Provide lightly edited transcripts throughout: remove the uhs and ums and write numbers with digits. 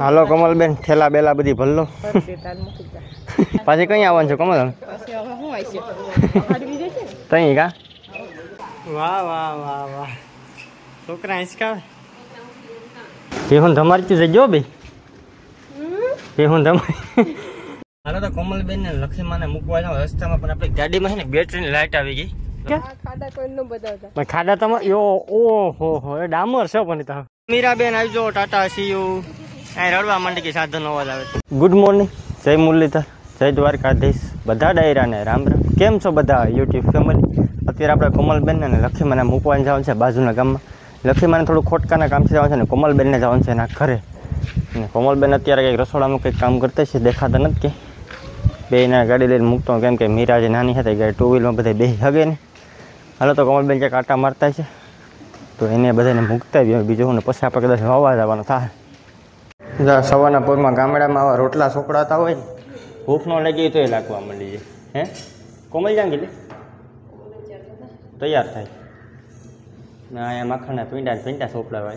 હાલો કમલબેન, થેલા બેલા બધી ભરલો. પાછી કઈ આવવાનું છે કમલ? તઈ કા? વાહ વાહ વાહ વાહ, છોકરા હિંચકાવે. હું ધમારતી જજો બે, હું ધમારી. હાલો તો કોમલબેન ને લક્ષ્મીમાને મૂકવા જાવ. રસ્તામાં પણ આપણી ગાડીમાં છે ને બેટરીની લાઈટ આવી ગઈ. ખાડા તમારે ઓહો એ ડામર છે પણ તો. મીરાબેન આવજો, ટાટા સીયુ. અહીં રડવા માંડી કે સાધન અવાજ આવે. ગુડ મોર્નિંગ, જય મુરલીધર, જય દ્વારકાધીશ, બધા ડાયરાને રામ રામ. કેમ છો બધા યુટ્યુબ ફેમિલી? અત્યારે આપણે કોમલબેનને ને લક્ષ્મીમાને મૂકવાને જવાનું છે બાજુના ગામમાં. લક્ષ્મીમાને થોડું ખોટકાના કામથી જવાનું છે ને કોમલબેનને જવાનું છે એના ઘરે. અને કોમલબેન અત્યારે કંઈક રસોડામાં કંઈક કામ કરતા છે, દેખાતા નથી કે. બેને ગાડી લઈને મૂકતો, કેમ કે મીરા જે નાની હતી ગાડી ટુ વ્હીલમાં બધા બેસી હગે ને. હાલો તો કોમલબેન ક્યાંક આટા મારતા છે તો એને બધાને મૂકતા આવ્યો. બીજું હું ને પછી આપણે કદાચ વાવવા જવાનું થાય. સવારના પોરમાં ગામડામાં આવા રોટલા સોકડાતા હોય ને, ભૂખ ન લાગી તો એ લાગવા માંડી જાય. હે કોમલ જાંગી લે તૈયાર થાય ના અહીંયા માખણના પીંડા સોપડાવાય.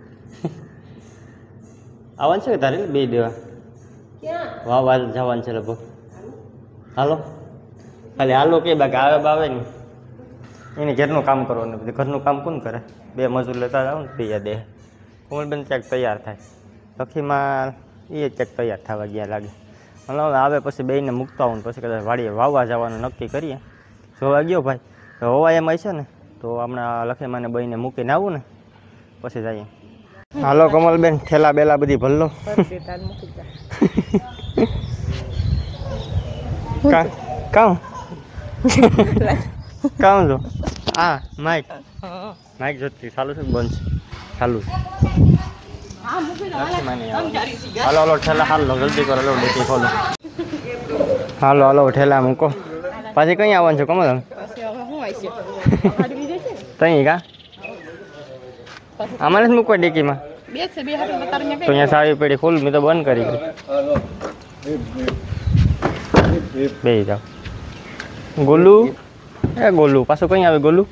આવવાનું છે કે તારે બે દેવા વાવવા જવાનું છે લગભગ. હાલો ખાલી હાલો કે બાકી આવે બાવે ને એને ઘરનું કામ કરવાનું. બધું ઘરનું કામ કોણ કરે? બે મજૂર લેતા જાવ ને બીજા દે. કોમલબેન ક્યાંક તૈયાર થાય. લખીમાં એ ક્યાંક તૈયાર થવા ગયા લાગે. હલો આવે પછી બેને મૂકતા આવું પછી કદાચ વાડીએ વાવવા જવાનું નક્કી કરીએ. જોવા ગયો ભાઈ તો હોવા એમ છે ને તો હમણાં લખીમાને બહીને મૂકીને આવું ને પછી જઈએ. હાલો કમલબેન, થેલા બેલા બધી ભરલો. કામ કામ જો હા માઇક જોતી ચાલુ છે બંધ છે ચાલુ છે. હાલો હાલો ઠેલા હાલો જલ્દી કરો, લો ડેકી ખોલો. હાલો હાલો ઠેલા મૂકો. પાછી કઈ આવવાનું છે કમલ? તઈ કા? આમાં નથી મૂકવા ડેકીમાં તો અહીંયા સારી પેઢી ખોલ. મેં તો બંધ કરી બે જાઓ. ગોલુ એ ગોલુ પાછું કઈ આવે? ગોલુ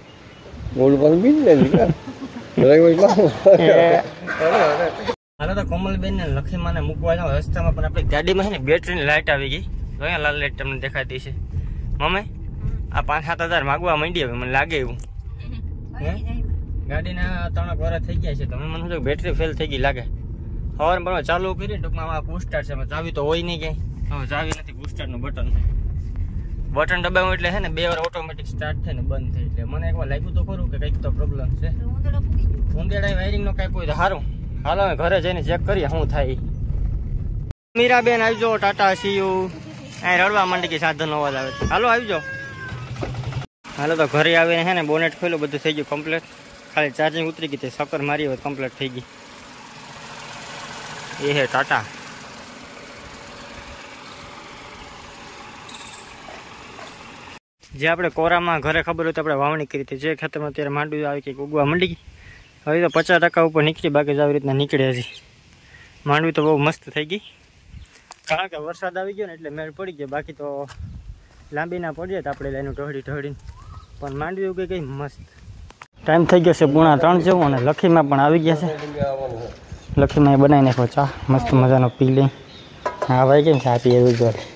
હાલો તો કોમલબેન ને લક્ષ્મીમાને મૂકવા જાવ. રસ્તામાં પણ આપણી ગાડીમાં છે ને બેટરીની લાઈટ આવી ગઈ. અહીંયા લાલ લાઈટ તમને દેખાતી છે. મમ્મી આ 5-7 હજાર માગવા માંડી હવે મને લાગે એવું. હે ગાડીના 3 વર્ષ થઈ ગયા છે તમે મને શું બેટરી ફેલ થઈ ગઈ લાગે. સવારે બરાબર ચાલુ કરી ટૂંકમાં આમાં બૂસ્ટર છે, ચાવી તો હોય નહીં ક્યાંય. હવે ચાવી નથી, બૂસ્ટરનું બટન દબાવ્યું એટલે છે ને 2 વાર ઓટોમેટિક સ્ટાર્ટ થાય ને બંધ થાય. એટલે મને એકવાર લાગ્યું તો ખરું કે કંઈક તો પ્રોબ્લેમ છે. ઊંધેડા વાયરિંગનો કાંઈક હોય તો સારું. હાલો હવે ઘરે જઈને ચેક કરીએ શું થાય. મીરાબેન આવજો, ટાટા સીયુ. અહીં રડવા માંડી કે સાધન અવાજ આવે. હાલો આવજો. હાલો તો ઘરે આવીને છે ને બોનેટ ખોલ્યું, બધું થઈ ગયું કમ્પ્લીટ. ખાલી ચાર્જિંગ ઉતરી ગઈ, સક્કર મારી હોય કમ્પ્લીટ થઈ ગઈ. એ હે ટાટા. જે આપણે કોરામાં ઘરે ખબર હોય તો આપણે વાવણી કરી હતી. જે ખેતરમાં અત્યારે માંડવી આવી કે ઉગવા માંડી ગઈ. હવે તો 50% ઉપર નીકળી, બાકી જ આવી રીતના નીકળે હજી. માંડવી તો બહુ મસ્ત થઈ ગઈ, કારણ કે વરસાદ આવી ગયો ને એટલે મેળ પડી ગયો. બાકી તો લાંબી ના પડી જાય તો આપણે એનું ઢળીને પણ માંડવી ઉગી ગઈ મસ્ત. ટાઈમ થઈ ગયો છે 2:30 જેવું અને લખીમાં પણ આવી ગયા છે. લખીમાં બનાવી નાખો ચા મસ્ત મજાનો પી લઈ. હા ભાઈ કેમ ચા પીએ રોજ જોડે?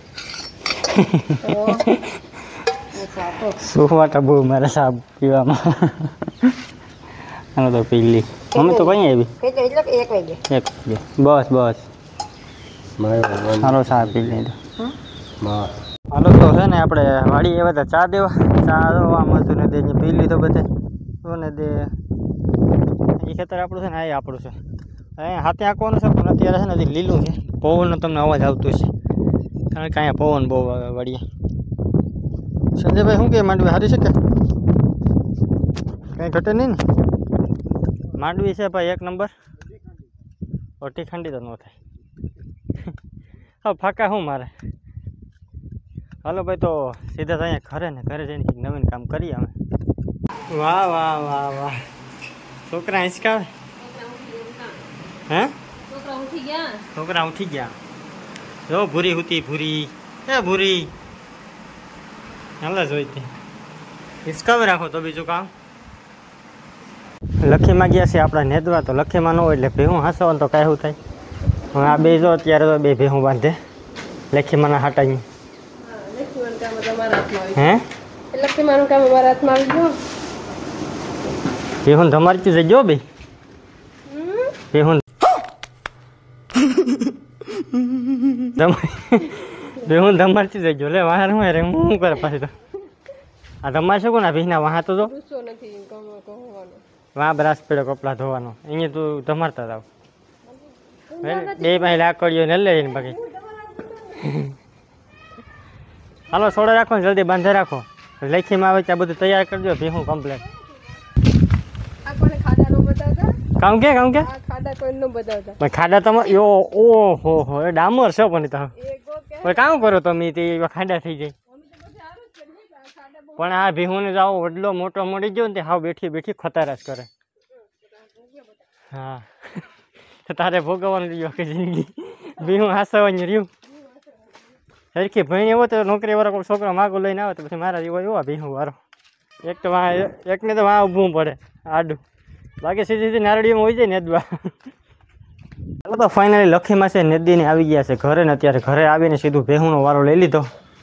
શું વાટા બહુ મારે ચા પીવામાં. આનો તો પી લી. મમ્મી તો કઈ આવી? 1 વાગે બસ હાલો ચા પી લઈ. હાલો તો છે ને આપણે વાડી આવ્યા હતા ચા દેવા. ચા દેવા મજૂરને દે પી લીધો બધે ને દે. એ ખેતર આપણું છે ને આ આપણું છે. અહીંયા હાથે આંકવાનું છે પણ અત્યારે છે ને લીલું છે. પવનનો તમને અવાજ આવતો છે કારણ કે અહીંયા પવન બહુ આવે વાડીએ. સંજયભાઈ શું કે માંડવી સારી છે કે કંઈ ઘટે નહીં ને? માંડવી છે ભાઈ 1 નંબર. ઓટી ખંડી તો ન થાય. હા ફાકા શું મારે. હાલો ભાઈ તો સીધા જ અહીંયા ઘરે ને ઘરે જઈને નવીન કામ કરીએ અમે. વાહ વાહ વાહ વાહ, છોકરા હિંચકાવે. હે છોકરા ઉઠી ગયા. જો ભૂરી હુતી ભૂરી. એ ભૂરી હાલ જોઈતી હિંચકાવી રાખો તો બીજું કામ. લખીમાં ગયા છે આપણા નેદવા તો લખીમાં ન હોય એટલે ભેહું હસવાનું તો કાંઈ શું થાય. હવે આ બે જો અત્યારે તો બે ભેહું બાંધે લખીમાના હાટાઈ. હે લખીમાનું કામ અમારા હાથમાં આવી ગયું. ભેહું ધમારતી જજો બે ભેહું ભેહું ધમારતી જજો લે વાહ હું રે હું કરે પાછી તો આ ધમાર છે કોના ભીના વાહ તો જો નથી કહવાનો વાહ બ્રાસ પેડો કપડા ધોવાનો અહીંયા તું ધમારતા જાવ બે પાસે લાકડીઓ ને લે ને બાકી હાલો સોડો રાખો ને જલ્દી બાંધે રાખો લખીમાં આવે ત્યાં બધું તૈયાર કરજો ભીહું કમ્પ્લેટ. કામ કે ખાડા તમે ઓહો હો એ ડામર છે પણ તો કામ કરો તમે તે ખાડા થઈ જાય. પણ આ ભીહું ને જાઓ વડલો મોટો મળી ગયો ને તે હાવ બેઠી બેઠી ખતરાશ કરે. હા તારે ભોગવવાનું રહ્યું કે જિંદગી ભીહું હાસવાની રહ્યું સરખી ભણી એવો તો નોકરી વાળો કોઈ છોકરો માગું લઈને આવે તો પછી મારા જેવો એવો ભીહું વાળો એક તો એકને તો વાં ઊભું પડે આડું બાકી સીધી સીધી નારડીમાં હોય જાય નેદવા. ચાલો તો ફાઇનલી લખીમાં છે નદીને આવી ગયા છે ઘરે ને અત્યારે ઘરે આવીને સીધું ભેહુંનો વારો લઈ લીધો.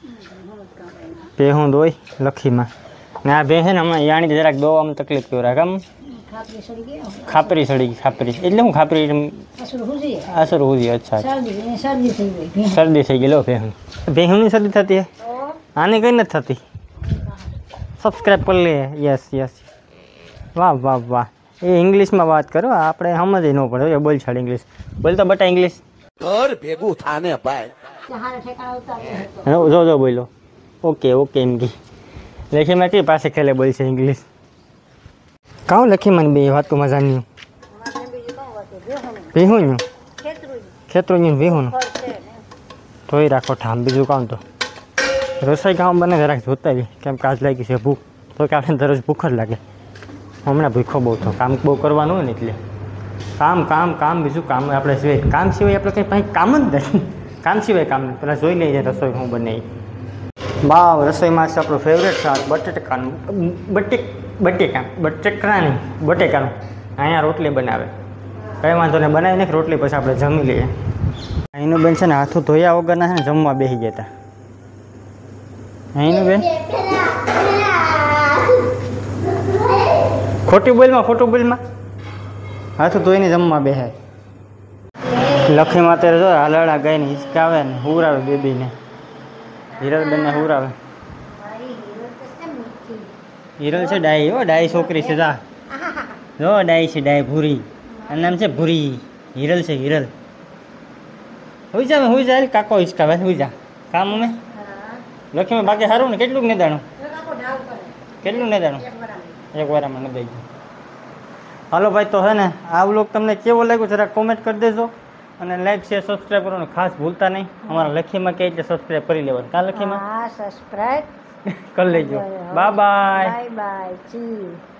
ભેહું દોઈ લખીમાં ને આ ભે છે ને હમણાં યાણી જરાક દોવામાં તકલીફ કર્યો કામ ખાપરી સડી ગઈ. ખાપરી એટલે હું ખાપરી અસર હોવી. અચ્છા શરદી થઈ ગઈ લો ભેહું ભેહુંની શરદી થતી હે આની કઈ નથી થતી. સબસ્ક્રાઈબ કરી લે. યસ યસ વાહ વાહ વાહ એ ઇંગ્લિશમાં વાત કરો આપણે સમજ ન પડે બોલ છાડ ઇંગ્લિશ બોલ તો બટા ઇંગ્લિશ ઘર ભેગું થાને ભાઈ જો જો બોલો ઓકે ઓકે એમ કી લખીમાં કઈ પાસે ખેલે બોલ છે ઇંગ્લિશ કાં લખીમાં બે વાત તો મજાની ભીહું ખેતરું ભીહું ધોઈ રાખો ઠામ બીજું કામ તો રસોઈ કામ બને જરાક જોતા આવી કેમ કાજ લાગી છે ભૂખ તો કે આપણે દરરોજ ભૂખ જ લાગે. હમણાં ભૂખો બહુ થયો કામ બહુ કરવાનું હોય ને એટલે કામ કામ કામ બીજું કામ આપણે સિવાય કામ સિવાય આપણે કંઈ પાસે કામ જ નથી. કામ સિવાય કામ નહીં પેલા જોઈ લઈએ રસોઈ હું બને બાવ રસોઈમાં છે આપણું ફેવરેટ શાક બટેકાનું બટેકાનું અહીંયા રોટલી બનાવે કંઈ વાંધો નહીં બનાવી નાખ રોટલી પછી આપણે જમી લઈએ. અહીંનું બેન છે ને હાથું ધોયા વગરના છે ને જમવા બેસી ગયા હતા. અહીંનું બેન ખોટું બોલમાં હાથું ધોઈને જમવા બેહાય. લખીમાં અત્યારે જો હાલડા ગાઈને હિંચકાવે ને હુરાવે બેબીને હિરલબેનને હુરાવે. હિરલ છે ડાઈ હો ડાઈ છોકરી છે જા જો ડાઈ છે ડાઈ ભૂરી એનું નામ છે ભૂરી હિરલ છે હિરલ. હુઈ જા કાકો હિંચકાવે હુઈ જા કામ અમે લખીમાં બાકી સારું ને કેટલું નેદાણું એક વારમાં ન દઈ. હાલો ભાઈ તો હે ને આ વ્લોગ તમને કેવો લાગ્યો જરા કોમેન્ટ કરી દેજો અને લાઈક શેર સબસ્ક્રાઈબ કરવાનું ખાસ ભૂલતા નહીં. અમારા લખીમાં કહે એટલે સબસ્ક્રાઈબ કરી લેવાનું. કાં લખીમાં સબસ્ક્રાઈબ કરી લેજો. Bye by.